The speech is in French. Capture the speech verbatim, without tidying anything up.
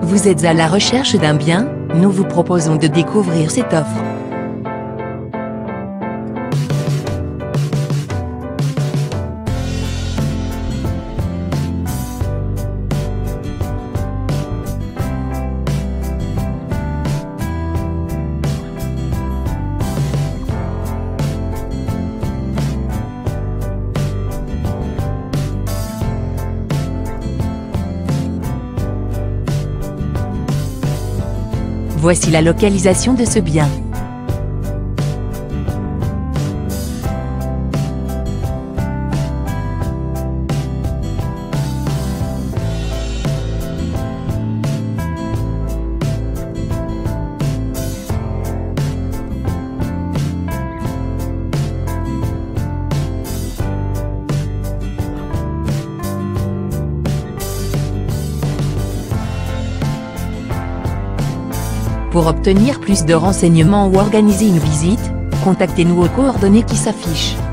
Vous êtes à la recherche d'un bien? Nous vous proposons de découvrir cette offre. Voici la localisation de ce bien. Pour obtenir plus de renseignements ou organiser une visite, contactez-nous aux coordonnées qui s'affichent.